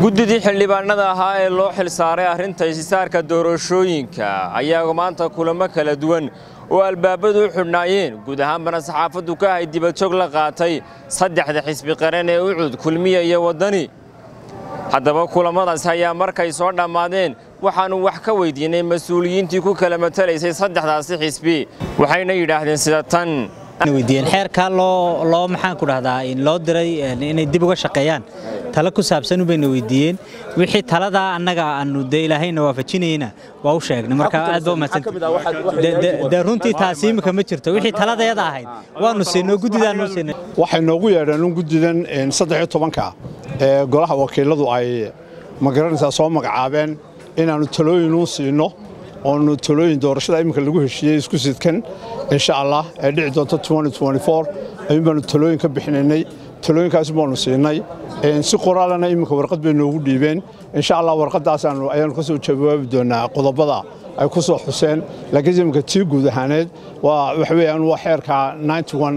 guddidii xildhibaanada ahaa ee loo xil saaray arrinta isisaarka doorashooyinka ayaa maanta kulamo kala duwan oo albaabadu u xidhnaayeen guud ahaanbana saxaafaddu ka ahay dibadjoog la qaatay saddexda xisbi qaran ee Ucud Kulmiye iyo Wadani haddaba kulamadaas ayaa markay soo dhamaadeen waxaanu wax ka weydiinay mas'uuliyiintii ku kala matalaysay saddexdaasi xisbi waxayna yiraahdeen sida tan weydiin xeerka loo maxaan ku dhahdaa in loo diray inay dib uga shaqeeyaan tala ku saabsan u bayna weydiiyeen wixii talada annaga aanu deelahayna waafajinayna waa u sheegnay marka aad baa mahadsan runtii taasi imika ma jirto wixii taladeeda ahayd waanu siinay guddidaanu siinay waxay noogu yeedheen guddidan 13ka ee golaha wakiiladu ay magaranaysa soo magacaabeen inaanu talooyin u siino oo talooyin doorashada imika lagu heshiiyay isku sidkan insha Allah ee dhici doonto 2024 ayaan talooyin ka bixinaynay talooyinkaas baanu siinay si qoraalana imika warqad bay noogu dhiibeen insha Allah warqadaas ayaan ka soo jawaabi doonaa qodobada ay ku soo xuseen laakiin imika tii guud ahaaneed waxa weeyaan waa xeerka 91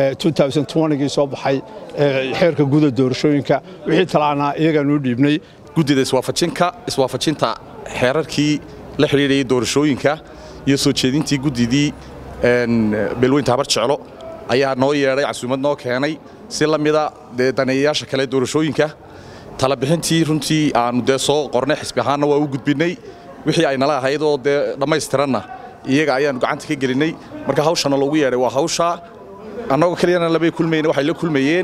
2020 soo baxay xeerka guud doorashooyinka wixii talaana iyaga noo dhiibnay guddida iswaafajinta xeerarkii la xiriirayay doorashooyinka iyo soo jeedintii guddidii beelweynta habar jeclo ayaa noo yeeray casuumad noo keenay si la mida daneeyayaasha kale doorashooyinka tala bixintii runtii aanu soo qornay xisbi ahaanna waa u gudbinay wixii ay nala ahayd oo dhammaystiranna iyaga ayaan gacanta ka gelinay marka hawshana loogu yeeray waa hawsha annagoo kaliyana labay kulmayeen waxay la kulmayeen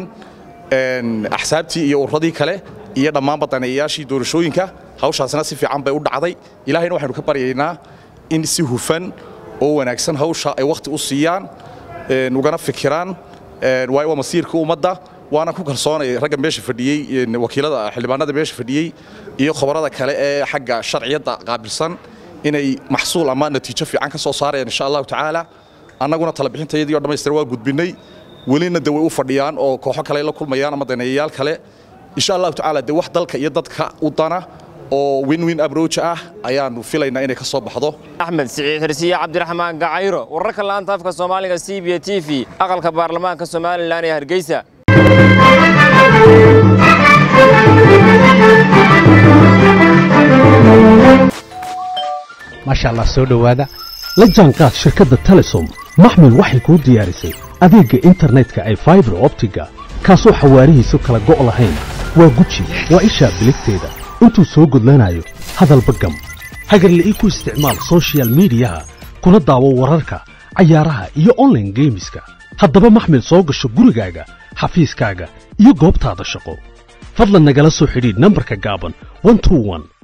axsaabtii iyo urradii kale iyo dhammaanba daneeyayaashii doorashooyinka hawshaasna si fiican bay u dhacday ilaahayna waxaanu ka baryaynaa in si hufan oo wanaagsan hawsha ay waqti u siiyaan ugana fikiraan waayo waa masiirka ummadda waana ku kalsoonay ragga meesha fadhiyey wakiilada xildhibaanada meesha fadhiyey iyo khabarada kale ee xagga sharciyada qaabilsan inay maxsuul ama natiijo fiican ka soo saareen insha Allah taala annaguna tala bixintayadii oo dhamaystiran waa gudbinay welina way u fadhiyaan oo kooxo kale la kulmayaan ama daneeyayaal kale insha Allah taala wax dalka iyo dadka u dana oo win-win approach ah ayaanu filaynaa inay ka soo baxdo Axmed Siciid Xirsiye Cabdiraxmaan Gacayro wararka laanta afka Soomaaliga CBA TV aqalka baarlamaanka Soomaaliland ee Hargeysa ما شاء الله سو دhowaada la jaanqaad shirkadda Telesom maxmil waxay ku diyaarisay adeega internetka ay fiber optiga kaasoo xawaarihiisu kala go' lahayn waa guji waa isha biligteeda intuu soo gudlanayo hadalba gam hagarle ku isticmaal social media kuna daawo wararka ciyaaraha iyo online gameska haddaba maxmil soo gasho gurigaaga xafiiskaaga iyo goobtaada shaqo fadlan nagala soo xidhiidh nambarka gaaban 121